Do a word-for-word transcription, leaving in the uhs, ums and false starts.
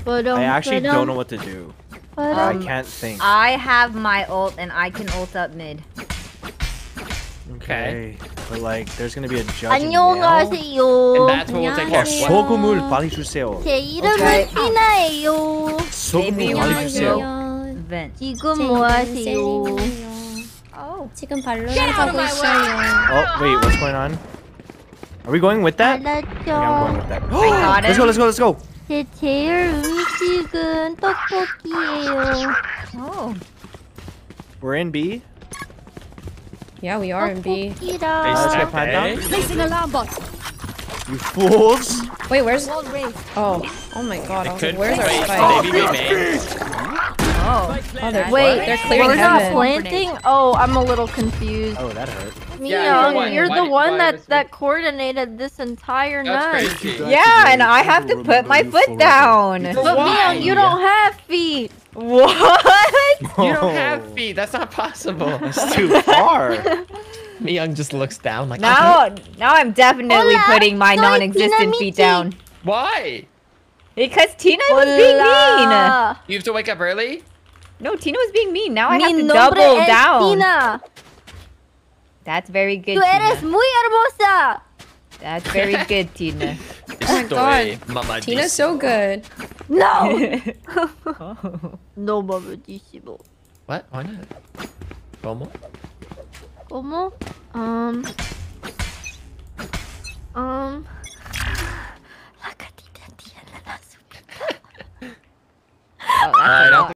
I actually don't know what to do. Um, I can't think. I have my ult and I can ult up mid. Okay. But like, there's gonna be a judge in 안녕하세요. And that's what we'll take care of. What? 소금을 빨리 주세요. 제 이름은 Okay. 티나예요. 소금을 빨리 주세요. Vent. 지금 뭐 하세요? Oh. 지금 발로랑 하고 있어요. Oh, wait, what's going on? Are we going with that? Yeah, I'm going 알았죠. with that. got Let's it. go, let's go, let's go. 제 제일 음식은 떡볶이에요. Oh. We're in B. Yeah, we are in B. Let's 떡볶이랑 get plant down. Placing alarm bot. You fools. Wait, where's... Oh, oh my god. I was like, Could where's our wait, spike? maybe we may. Oh. Oh, they're, Wait, they're clearing we're not heaven. planting? Oh, I'm a little confused. Oh, that hurt. Yeah, Miyoung, you're you're the the one. one Why- why that was that coordinated this entire night. That's crazy. Yeah, and I have to put my foot down. But Why? Miyoung, you don't have feet. What? You don't have feet. That's not possible. That's too far. Myung just looks down like. Now, now I'm definitely Hola, putting my soy non-existent feet Tinamichi. down. Why? Because Tina was being mean. Hola. You have to wake up early. No, Tina was being mean. Now I Mi have to nombre double es down. Tina. That's very good, Tú eres Tina. muy hermosa. That's very good, Tina. Oh my god. Mama Tina's so good. No. No, mamadísimo. What? Why not? ¿Cómo? ¿Cómo? Um. Um.